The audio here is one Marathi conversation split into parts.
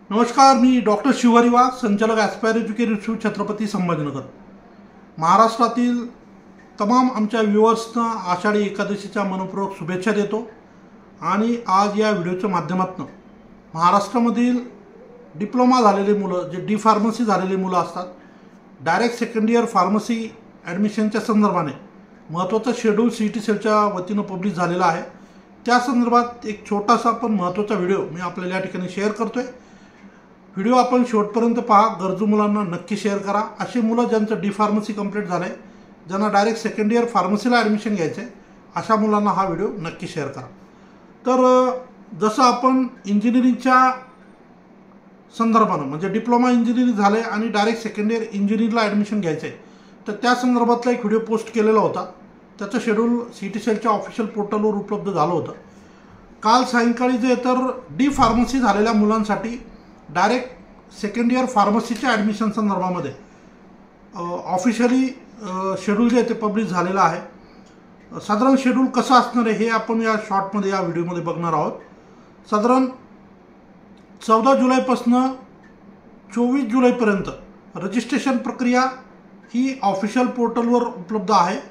नमस्कार, मी डॉक्टर शिवहरी वाघ, संचालक aspire education institute, Chhatrapati Sambhajinagar. महाराष्ट्रातील तमाम आमच्या व्ह्युअर्सना आषाढी एकादशीच्या मनपूर्वक शुभेच्छा देतो. आणि आज या व्हिडिओच्या माध्यमातून महाराष्ट्रामधील डिप्लोमा झालेले मुलं, जे डी फार्मसी झालेले मुलं असतात, डायरेक्ट सेकंड इयर फार्मसी ॲडमिशनच्या संदर्भाने महत्त्वाचा शेड्यूल CET सेलच्या वतीनं पब्लिश झालेला आहे. त्या संदर्भात एक छोटासा पण महत्त्वाचा व्हिडिओ मी आपल्याला या ठिकाणी शेअर करतो आहे. व्हिडिओ आपण शेवटपर्यंत पहा. गरजू मुलांना नक्की शेअर करा. अशी मुलं ज्यांचं डी फार्मसी कंप्लीट झालं आहे, ज्यांना डायरेक्ट सेकंड इयर फार्मसीला ॲडमिशन घ्यायचं आहे, अशा मुलांना हा व्हिडिओ नक्की शेअर करा. तर जसं आपण इंजिनिअरिंगच्या संदर्भानं, म्हणजे डिप्लोमा इंजिनिअरिंग झालं आहे आणि डायरेक्ट सेकंड इयर इंजिनिअरिंगला ॲडमिशन घ्यायचं आहे, तर त्या संदर्भातला एक व्हिडिओ पोस्ट केलेला होता. त्याचं शेड्यूल CET सेलच्या ऑफिशियल पोर्टलवर उपलब्ध झालं होतं. काल सायंकाळी जे तर डी फार्मसी झालेल्या मुलांसाठी डायरेक्ट सेकंड इयर फार्मसीच्या ॲडमिशन संदर्भामध्ये ऑफिशियली शेड्यूल जे आहे ते पब्लिश झालेलं आहे. साधारण शेड्यूल कसं असणार आहे हे आपण या शॉर्टमध्ये, या व्हिडिओमध्ये बघणार आहोत. साधारण 14 जुलैपासून 24 जुलैपर्यंत रजिस्ट्रेशन प्रक्रिया ही ऑफिशियल पोर्टलवर उपलब्ध आहे.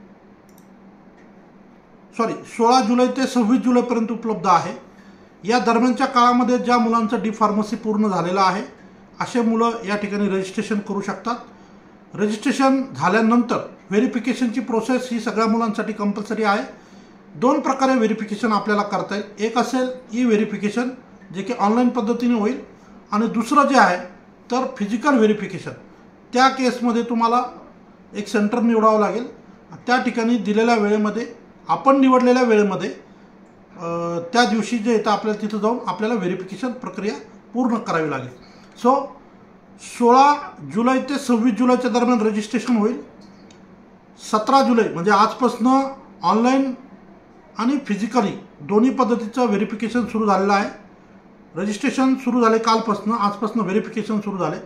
16 जुलै ते 26 जुलैपर्यंत उपलब्ध आहे. या दरम्यानच्या काळामध्ये ज्या मुलांचं डी फार्मसी पूर्ण झालेलं आहे, असे मुलं या ठिकाणी रजिस्ट्रेशन करू शकतात. रजिस्ट्रेशन झाल्यानंतर व्हेरिफिकेशनची प्रोसेस ही सगळ्या मुलांसाठी कंपल्सरी आहे. 2 प्रकारे व्हेरिफिकेशन आपल्याला करता येईल. एक असेल ई व्हेरिफिकेशन, जे की ऑनलाईन पद्धतीने होईल, आणि दुसरं जे आहे तर फिजिकल व्हेरिफिकेशन. त्या केसमध्ये तुम्हाला एक सेंटर निवडावं लागेल. त्या ठिकाणी दिलेल्या वेळेमध्ये, आपण निवडलेल्या वेळेमध्ये, त्या दिवशी जे येतं आपल्याला तिथं जाऊन आपल्याला व्हेरिफिकेशन प्रक्रिया पूर्ण करावी लागेल. 16 जुलै ते 26 जुलैच्या दरम्यान रजिस्ट्रेशन होईल. 17 जुलै म्हणजे आजपासून ऑनलाईन आणि फिजिकली दोन्ही पद्धतीचं व्हेरिफिकेशन सुरू झालेलं आहे. रजिस्ट्रेशन सुरू झाले कालपासून, आजपासून व्हेरिफिकेशन सुरू झाले.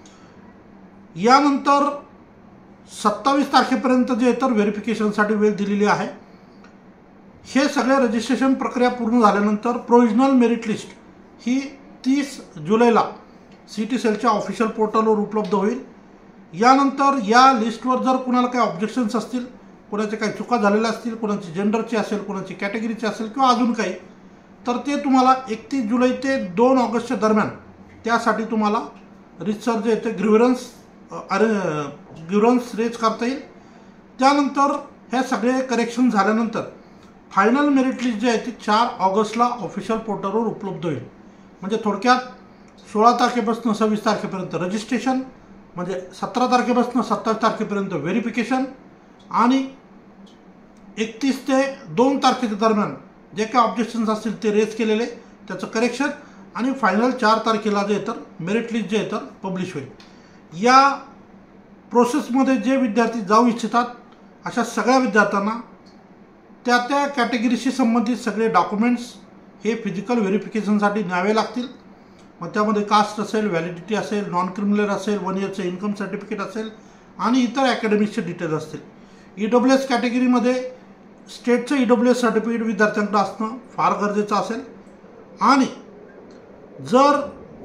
यानंतर 27 तारखेपर्यंत जे तर व्हेरिफिकेशनसाठी वेळ दिलेली आहे. हे सगळे रजिस्ट्रेशन प्रक्रिया पूर्ण झाल्यानंतर प्रोविजनल मेरिट लिस्ट ही 30 जुलैला CET सेलच्या ऑफिशियल पोर्टलवर उपलब्ध होईल. यानंतर या लिस्टवर जर कुणाला काही ऑब्जेक्शन्स असतील, कोणाच्या काही चुका झालेल्या असतील, कोणाची जेंडरची असेल, कोणाची कॅटेगरीची असेल, किंवा अजून काही, तर ते तुम्हाला 31 जुलै ते 2 ऑगस्टच्या दरम्यान त्यासाठी तुम्हाला रितसर जे ते ग्रीव्हरन्स रेज करता येईल. त्यानंतर हे सगळे करेक्शन झाल्यानंतर फायनल मेरिट लिस्ट जी आहे ती 4 ऑगस्टला ऑफिशियल पोर्टलवर उपलब्ध होईल. म्हणजे थोडक्यात 16 तारखेपासून 26 तारखेपर्यंत रजिस्ट्रेशन, म्हणजे 17 तारखेपासून 27 तारखेपर्यंत व्हेरिफिकेशन, आणि 31 ते 2 तारखेच्या दरम्यान जे काही ऑब्जेक्शन्स असतील ते रेज केलेले, त्याचं करेक्शन, आणि फायनल 4 तारखेला जे तर मेरिट लिस्ट जे तर पब्लिश होईल. या प्रोसेसमध्ये जे विद्यार्थी जाऊ इच्छितात अशा सगळ्या विद्यार्थ्यांना त्या कॅटेगरीशी संबंधित सगळे डॉक्युमेंट्स हे फिजिकल व्हेरिफिकेशनसाठी न्यावे लागतील. मग त्यामध्ये कास्ट असेल, व्हॅलिडिटी असेल, नॉन क्रिमिनल असेल, 1 इयरचं इन्कम सर्टिफिकेट असेल, आणि इतर अकॅडमिकचे डिटेल्स असतील. EWS कॅटेगरीमध्ये स्टेटचं EWS सर्टिफिकेट विद्यार्थ्यांकडे असणं फार गरजेचं असेल. आणि जर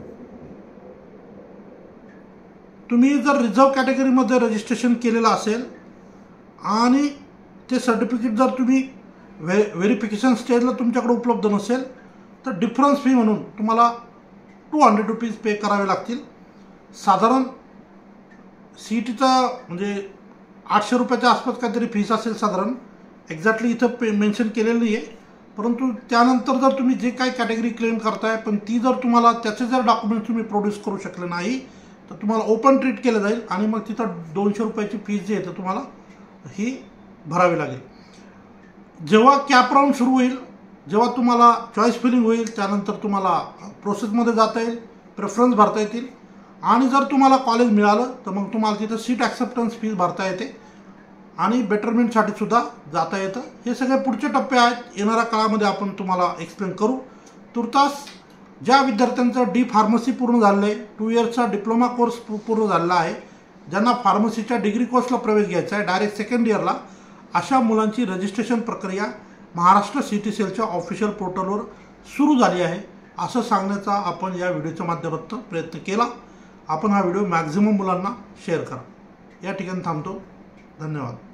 तुम्ही रिझर्व कॅटेगरीमध्ये रजिस्ट्रेशन केलेलं असेल आणि ते सर्टिफिकेट जर तुम्ही व्हेरिफिकेशन स्टेजला तुमच्याकडे उपलब्ध नसेल, तर डिफरन्स फी म्हणून तुम्हाला 200 रुपीज पे करावे लागतील. साधारण CETचा म्हणजे 800 रुपयाच्या आसपास काहीतरी फीस असेल साधारण. एक्झॅक्टली इथं मेन्शन केलेलं नाही आहे. परंतु त्यानंतर जर तुम्ही जे काही कॅटेगरी क्लेम करताय, पण ती जर तुम्हाला त्याचे जर डॉक्युमेंट्स तुम्ही प्रोड्यूस करू शकले नाही, तर तुम्हाला ओपन ट्रीट केलं जाईल, आणि मग तिथं 200 रुपयाची फीस जी आहे तर तुम्हाला ही भरावी लागेल. जेव्हा कॅप राऊंड सुरू होईल, जेव्हा तुम्हाला चॉईस फिलिंग होईल, त्यानंतर तुम्हाला प्रोसेसमध्ये जाता येईल, प्रेफरन्स भरता येतील, आणि जर तुम्हाला कॉलेज मिळालं तर मग तुम्हाला तिथं सीट ॲक्सेप्टन्स फीस भरता येते, आणि बेटरमेंटसाठी सुद्धा जाता येतं. हे सगळे पुढचे टप्पे आहेत. येणाऱ्या काळामध्ये आपण तुम्हाला एक्सप्लेन करू. तुर्तास ज्या विद्यार्थ्यांचं डी फार्मसी पूर्ण झालेलं आहे, 2 इयर्सचा डिप्लोमा कोर्स पूर्ण झालेला आहे, ज्यांना फार्मसीच्या डिग्री कोर्सला प्रवेश घ्यायचा आहे डायरेक्ट सेकंड इयरला, अशा मुलांची रजिस्ट्रेशन प्रक्रिया महाराष्ट्र CET सेलच्या ऑफिशियल पोर्टलवर सुरू झाली आहे. असं सांगण्याचा आपण या व्हिडिओच्या माध्यमातून प्रयत्न केला. आपण हा व्हिडिओ मॅक्झिमम मुलांना शेअर करा. या ठिकाणी थांबतो. धन्यवाद.